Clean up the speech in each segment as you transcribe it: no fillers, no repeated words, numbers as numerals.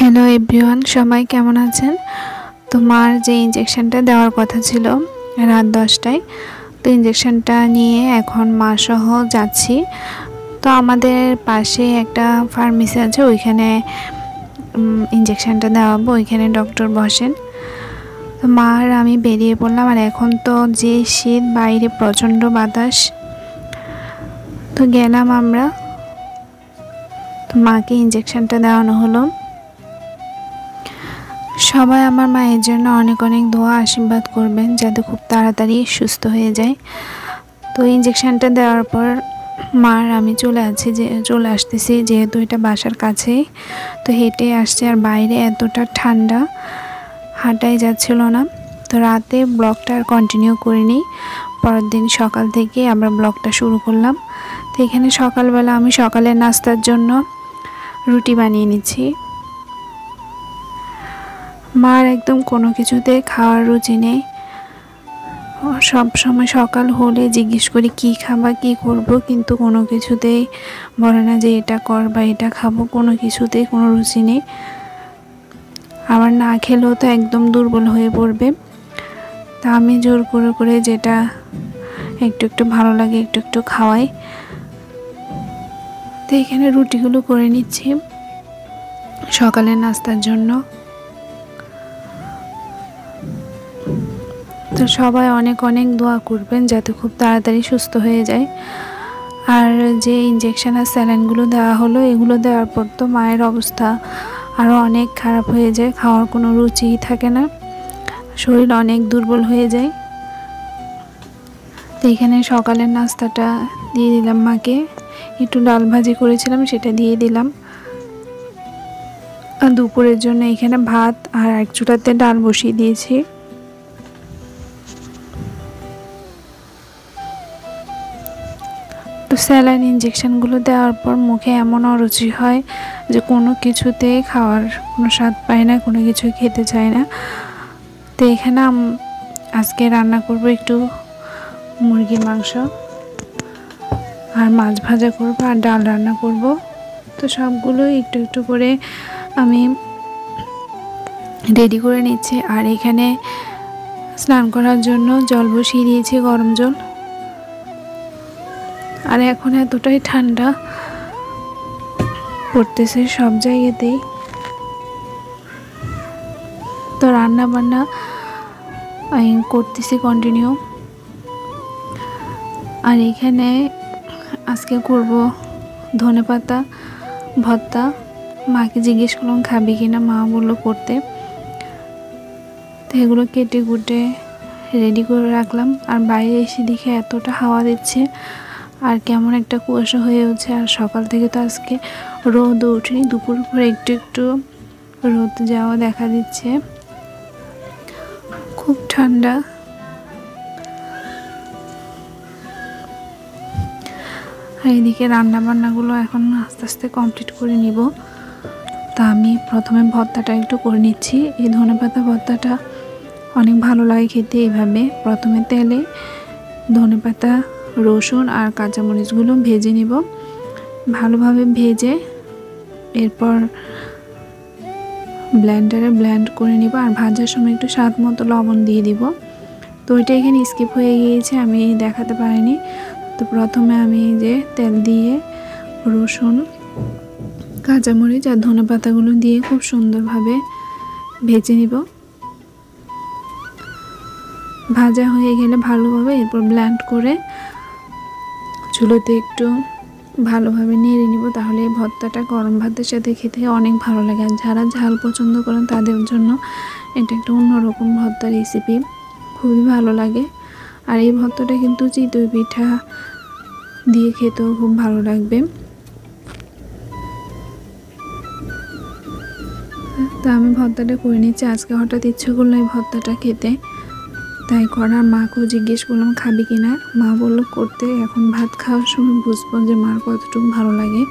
Hello everyone, সবাই কেমন আছেন? তো মার যে ইনজেকশনটা দেওয়ার কথা ছিল রাত 10টায়, তো ইনজেকশনটা নিয়ে এখন মা সহ যাচ্ছি। তো আমাদের পাশে একটা ফার্মেসি আছে, ওইখানে ইনজেকশনটা দেওয়াবো, ওইখানে ডক্টর বসেন। তো মার আমি বেরিয়ে পড়লাম। আর এখন তো যে শীত, বাইরে প্রচণ্ড বাতাস। তো গেলাম আমরা, তো মাকে ইনজেকশনটা দেওয়ানো হলো। সবাই আমার মায়ের জন্য অনেক অনেক দোয়া আশীর্বাদ করবেন যাতে খুব তাড়াতাড়ি সুস্থ হয়ে যায়। তো ইনজেকশনটা দেওয়ার পর মার আমি চলে আসতেছি, যেহেতু এটা বাসার কাছেই, তো হেঁটে আসছে। আর বাইরে এতটা ঠান্ডা, হাঁটাই যাচ্ছিল না। তো রাতে ব্লগটা আর কন্টিনিউ করিনি, পরের দিন সকাল থেকে আবার ব্লগটা শুরু করলাম। তো এখানে সকালবেলা আমি সকালের নাস্তার জন্য রুটি বানিয়ে নিচ্ছি। মার একদম কোনো কিছুতে খাওয়ার রুচি নেই। সব সময় সকাল হলে জিজ্ঞেস করি কি খাবা, কি করব, কিন্তু কোনো কিছুতেই বলে না যে এটা কর বা এটা খাবো। কোনো কিছুতেই কোনো রুচি নেই। আবার না খেলেও তো একদম দুর্বল হয়ে পড়বে। তা আমি জোর করে করে যেটা একটু একটু ভালো লাগে একটু একটু খাওয়াই। তো এখানে রুটিগুলো করে নিচ্ছি সকালের নাস্তার জন্য। তো সবাই অনেক অনেক দোয়া করবেন যাতে খুব তাড়াতাড়ি সুস্থ হয়ে যায়। আর যে ইনজেকশন আর স্যালাইনগুলো দেওয়া হলো, এগুলো দেওয়ার পর তো মায়ের অবস্থা আরও অনেক খারাপ হয়ে যায়, খাওয়ার কোনো রুচিই থাকে না, শরীর অনেক দুর্বল হয়ে যায়। তো এখানে সকালের নাস্তাটা দিয়ে দিলাম মাকে, একটু ডাল ভাজি করেছিলাম সেটা দিয়ে দিলাম। আর দুপুরের জন্য এখানে ভাত আর এক চুলাতে ডাল বসিয়ে দিয়েছি। তো স্যালাইন ইনজেকশনগুলো দেওয়ার পর মুখে এমন অরুচি হয় যে কোনো কিছুতেই খাওয়ার কোনো স্বাদ পায় না, কোনো কিছু খেতে চায় না। তো এখানে আজকে রান্না করব একটু মুরগির মাংস আর মাছ ভাজা করব আর ডাল রান্না করব। তো সবগুলো একটু একটু করে আমি রেডি করে নিচ্ছি। আর এখানে স্নান করার জন্য জল বসিয়ে দিয়েছি, গরম জল। আর এখন এতটাই ঠান্ডা পড়তেছে সব জায়গাতেই। তো রান্না বান্না আমি করতেছি কন্টিনিউ। আর এখানে আজকে করব ধনেপাতা ভর্তা। মাকে জিজ্ঞেস করলাম খাবি কিনা, মা বললো করতে। তো এগুলো কেটে কুটে রেডি করে রাখলাম। আর বাইরে এসে দেখে এতটা হাওয়া দিচ্ছে আর কেমন একটা কুয়াশা হয়ে উঠছে। আর সকাল থেকে তো আজকে রোদ ওঠেনি, দুপুর পরে একটু একটু রোদ যাওয়া দেখা দিচ্ছে, খুব ঠান্ডা। আর এদিকে রান্না বান্নাগুলো এখন আস্তে আস্তে কমপ্লিট করে নিব। তা আমি প্রথমে ভর্তাটা একটু করে নিচ্ছি। এই ধনেপাতা ভর্তাটা অনেক ভালো লাগে খেতে। এইভাবে প্রথমে তেলে ধনেপাতা, রসুন আর কাঁচামরিচগুলো ভেজে নিব, ভালোভাবে ভেজে এরপর ব্লেন্ডারে ব্লেন্ড করে নিব। আর ভাজার সময় একটু স্বাদ মতো লবণ দিয়ে দিব। তো ওইটা এখানে স্কিপ হয়ে গিয়েছে, আমি দেখাতে পারিনি। তো প্রথমে আমি যে তেল দিয়ে রসুন, কাঁচামরিচ আর ধনেপাতাগুলো দিয়ে খুব সুন্দরভাবে ভেজে নিব। ভাজা হয়ে গেলে ভালোভাবে এরপর ব্লেন্ড করে চুলোতে একটু ভালোভাবে নেড়ে নিব। তাহলে এই ভর্তাটা গরম ভাতের সাথে খেতে অনেক ভালো লাগে। আর যারা ঝাল পছন্দ করেন তাদের জন্য এটা একটা অন্যরকম ভর্তা রেসিপি, খুবই ভালো লাগে। আর এই ভর্তাটা কিন্তু চিতই পিঠা দিয়ে খেতেও খুব ভালো লাগবে। তো আমি ভর্তাটা করে নিচ্ছি। আজকে হঠাৎ ইচ্ছে করলো এই ভর্তাটা খেতে, তাই করার। মাকেও জিজ্ঞেস করলাম খাবি কিনা, মা বললো করতে। এখন ভাত খাওয়ার সময় বুঝবো যে মার কতটুকু ভালো লাগে।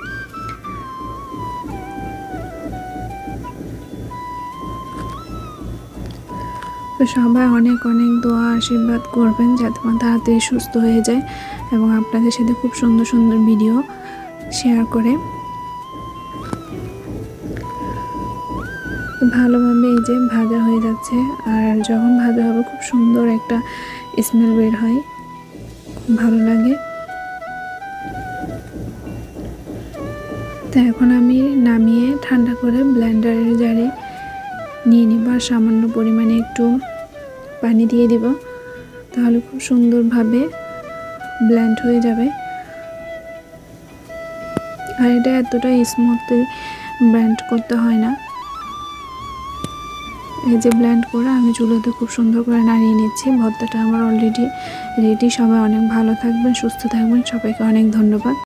তো সবাই অনেক অনেক দোয়া আশীর্বাদ করবেন যাতে মা তাড়াতাড়ি সুস্থ হয়ে যায় এবং আপনাদের সাথে খুব সুন্দর সুন্দর ভিডিও শেয়ার করে। তো ভালোভাবে এই যে ভাজা হয়ে যাচ্ছে, আর যখন ভাজা হবে খুব সুন্দর একটা স্মেল বের হয়, খুব ভালো লাগে। তো এখন আমি নামিয়ে ঠান্ডা করে ব্লেন্ডারের জারে নিয়ে নিব, আর সামান্য পরিমাণে একটু পানি দিয়ে দিব, তাহলে খুব সুন্দরভাবে ব্লেন্ড হয়ে যাবে। আর এটা এতটা স্মুথলি ব্লেন্ড করতে হয় না। এই যে ব্লেন্ড করে আমি চুলোতে খুব সুন্দর করে নাড়িয়ে নিচ্ছি। ভর্তাটা আমার অলরেডি রেডি। সবাই অনেক ভালো থাকবেন, সুস্থ থাকবেন। সবাইকে অনেক ধন্যবাদ।